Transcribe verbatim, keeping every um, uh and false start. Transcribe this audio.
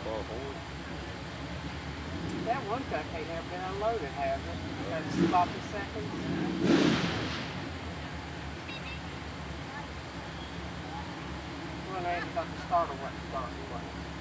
far forward. That one truck ain't never been unloaded, has it? That's sloppy seconds. Well, they ain't got the starter what started.